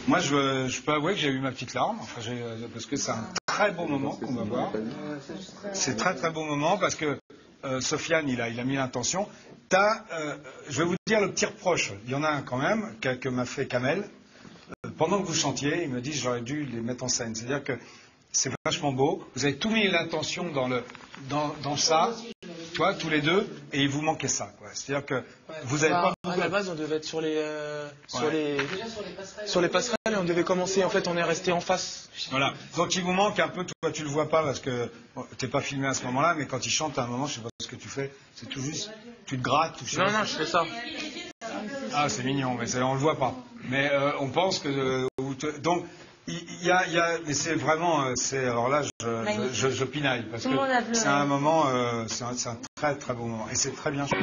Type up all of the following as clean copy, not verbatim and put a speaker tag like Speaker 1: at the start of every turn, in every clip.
Speaker 1: Moi, je peux avouer que j'ai eu ma petite larme, enfin, parce que c'est un très beau moment qu'on va voir. C'est très très beau moment parce que Sofiane, il a mis l'intention. Je vais vous dire le petit reproche. Il y en a un quand même que m'a fait Kamel. Pendant que vous chantiez, il me dit j'aurais dû les mettre en scène. C'est-à-dire que c'est vachement beau. Vous avez tout mis l'intention dans ça, toi, tous les deux, et il vous manquait ça. C'est-à-dire que vous n'avez pas.
Speaker 2: À la base, on devait être sur les passerelles et on devait commencer. En fait, on est resté en face.
Speaker 1: Voilà. Donc il vous manque un peu. Toi, tu le vois pas parce que t'es pas filmé à ce moment-là, mais quand il chante à un moment, je sais pas ce que tu fais. C'est tout juste. Tu te grattes.
Speaker 2: Non, je fais ça.
Speaker 1: Ah, c'est mignon, mais on le voit pas. Mais on pense que donc. Mais c'est vraiment, alors là, je pinaille, parce que c'est un moment, c'est un très très beau moment, et c'est très bien.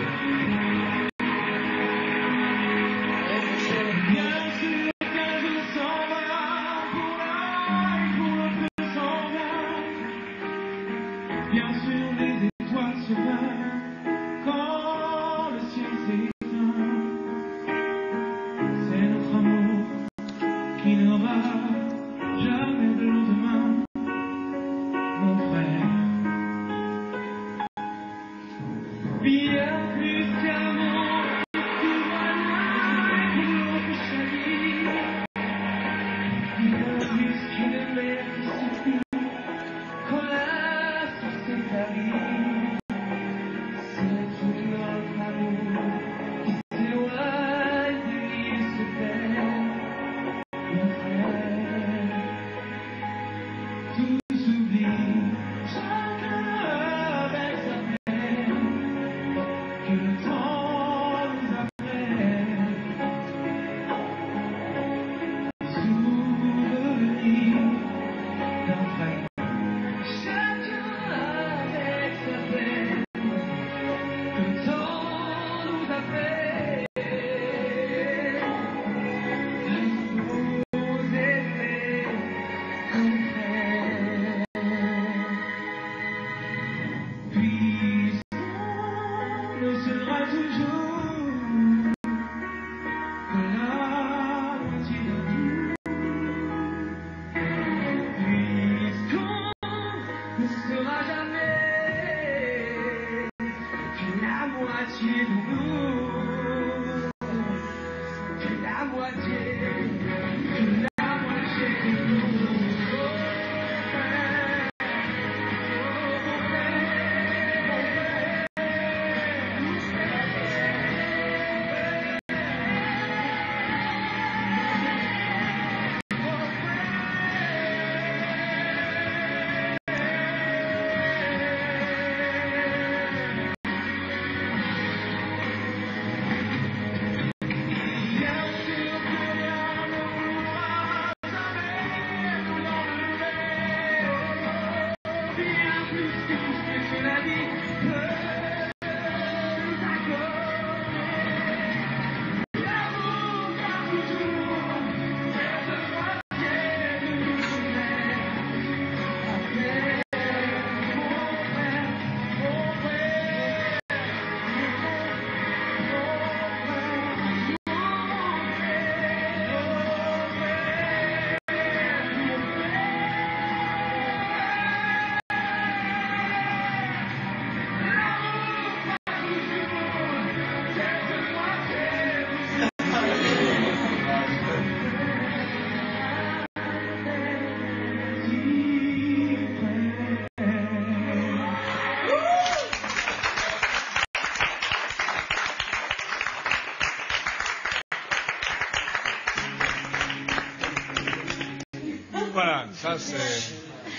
Speaker 1: Voilà, ça c'est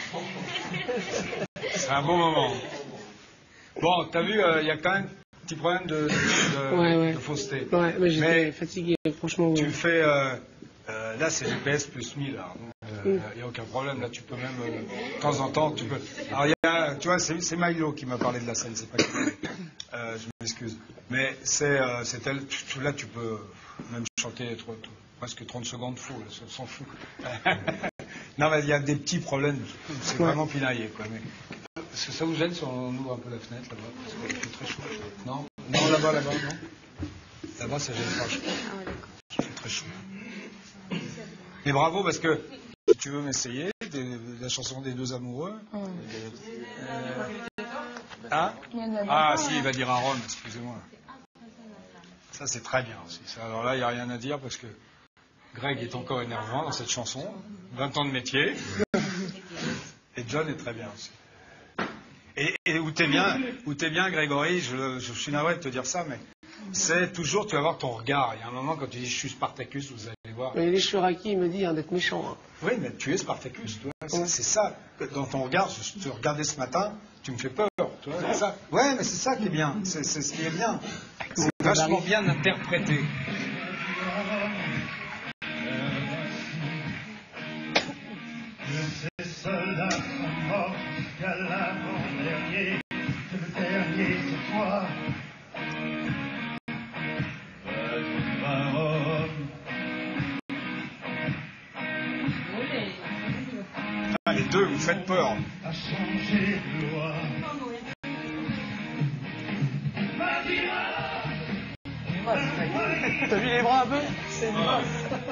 Speaker 1: un bon moment. Bon, t'as vu, il y a quand même un petit problème de fausseté.
Speaker 3: Ouais, mais j'étais fatigué, franchement.
Speaker 1: Tu fais, là c'est GPS plus 1000, il n'y a aucun problème, là tu peux même, de temps en temps, tu peux... Alors il y a, tu vois, c'est Milo qui m'a parlé de la scène, c'est pas que... je m'excuse. Mais c'est elle, là tu peux même chanter presque 30 secondes fou, on s'en fout. Non, mais il y a des petits problèmes, c'est vraiment pinaillé, quoi. Mais, est-ce que ça vous gêne si on ouvre un peu la fenêtre, là-bas? Parce qu'il fait très chaud. Non, là-bas, non. Là-bas, ça gêne pas. Il fait très chaud. Mais bravo, parce que si tu veux m'essayer, la chanson des deux amoureux. Hein? Ah, si, il va dire Aaron, excusez-moi. Ça, c'est très bien aussi. Ça, alors là, il n'y a rien à dire parce que Greg est encore énervant dans cette chanson. 20 ans de métier. Et John est très bien aussi. Et où t'es bien, Grégory, je suis navré de te dire ça, mais c'est toujours, tu vas voir ton regard. Il y a un moment, quand tu dis je suis Spartacus, vous allez voir.
Speaker 3: Mais les Shuraki, il me dit d'être méchant. Hein.
Speaker 1: Oui, mais tu es Spartacus, tu vois. C'est ça. Dans ton regard, je te regardais ce matin, tu me fais peur. Tu vois, c'est ça. Ouais, mais c'est ça qui est bien. C'est ce qui est bien. C'est vachement bien interprété.
Speaker 4: Ces soldats sont morts jusqu'à l'avant-dernier, c'est le dernier c'est toi.
Speaker 1: Ah, les deux, vous faites peur.
Speaker 4: A changé de loi.
Speaker 3: T'as vu les bras un peu? C'est une bosse.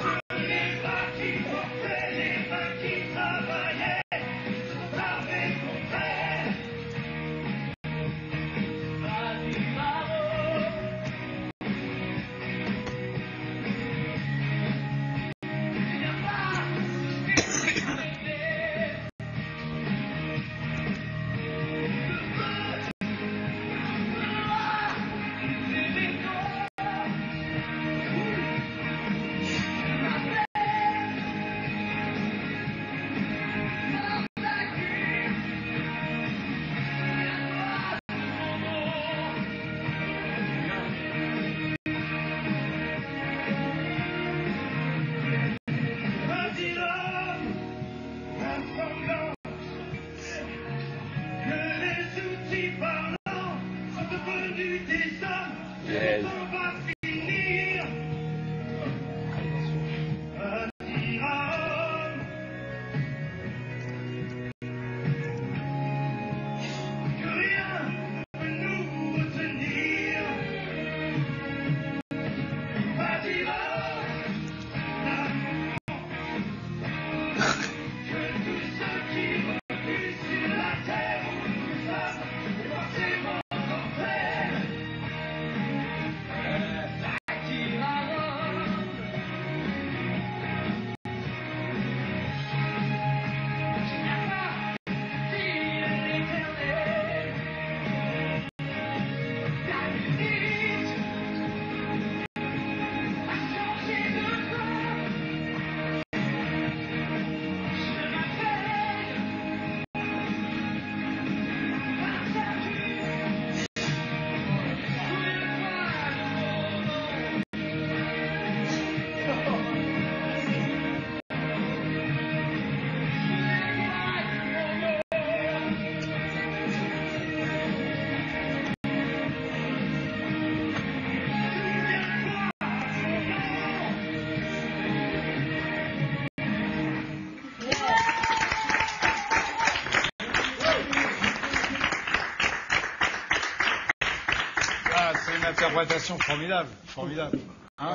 Speaker 1: Interprétation formidable, formidable. Hein?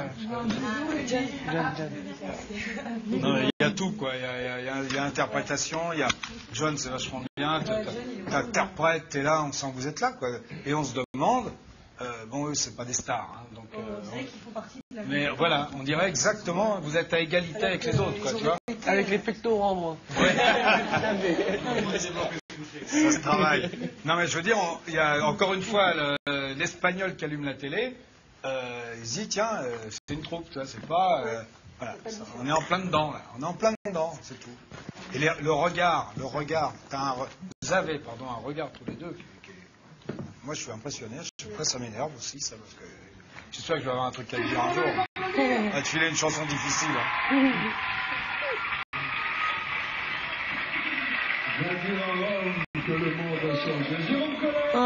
Speaker 1: Non, il y a tout, quoi. Il y a interprétation, il y a John, c'est vachement bien. T'interprètes, t'es là, on sent que vous êtes là, quoi. Et on se demande, bon, eux, c'est pas des stars, hein, donc. Mais voilà, on dirait exactement, vous êtes à égalité avec les autres, quoi, tu vois.
Speaker 3: Avec les pectoraux, moi.
Speaker 1: Ça se travaille. Non, mais je veux dire, il y a encore une fois l'Espagnol qui allume la télé. Il se dit, tiens, c'est une troupe, tu vois, c'est pas. Voilà, on est en plein dedans, là. On est en plein dedans, c'est tout. Et le regard, vous avez un regard tous les deux. Moi, je suis impressionné. Après, ça m'énerve aussi, ça, parce que j'espère que je vais avoir un truc à dire un jour. On va te filer une chanson difficile. Hein.
Speaker 4: Que le monde a changé. Jérôme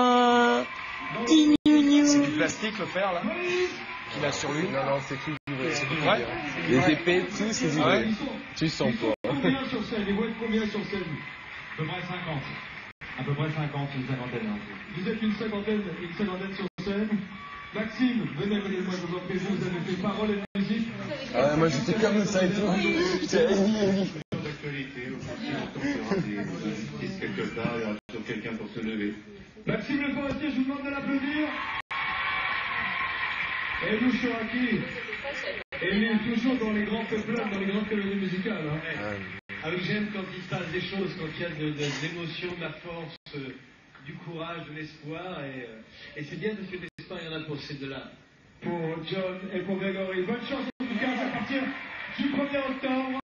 Speaker 1: C'est du plastique, le fer, là, qu'il a sur lui?
Speaker 2: Non, c'est tout du vrai.
Speaker 1: C'est du vrai?
Speaker 2: Les épées, tout, c'est du vrai. Tu sens pas.
Speaker 4: Combien sur scène? Et vous êtes combien sur scène? À peu près 50. À peu près 50, une cinquantaine. Vous êtes une cinquantaine sur scène. Maxime, venez moi, je vous en prie, vous avez fait parole et musique.
Speaker 2: Ah, moi j'étais comme ça et tout. J'étais Annie.
Speaker 4: D'actualité, au quelque part, il y aura toujours quelqu'un pour se lever. Maxime Le Forestier, je vous demande de l'applaudir. Et nous, Chouraki. Et il est toujours dans les grands peuplades, dans les grandes colonies musicales. Hein.
Speaker 5: Ah oui, j'aime quand il se passe des choses, quand il y a de l'émotion, de la force, du courage, de l'espoir. Et c'est bien parce que l'espoir, il y en a pour ces deux-là.
Speaker 4: Pour John et pour Grégory. Bonne chance en tout cas à partir du 1er octobre.